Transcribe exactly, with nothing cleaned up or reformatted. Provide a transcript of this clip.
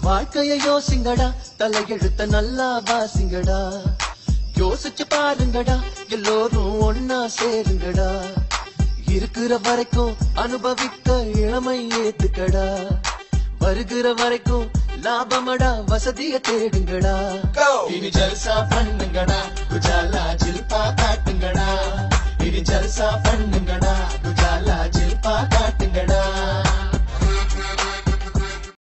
வாழ்க்கைய யோசிங்கடா, தலையெழுத்த நல்லா வாசிங்கடா. யோசிச்சு பாருங்கடா, எல்லோரும் ஒன்னா சேருங்கடா. இருக்கிற வரைக்கும் அனுபவிக்க இளமை ஏத்துக்கடா. வருகிற வரைக்கும் லாபமடா, வசதிய தேடுங்கடா. இனி ஜல்சா பண்ணுங்கடா, குஜாலா ஜில்பா காட்டுங்கடா. இனி ஜல்சா பண்ணு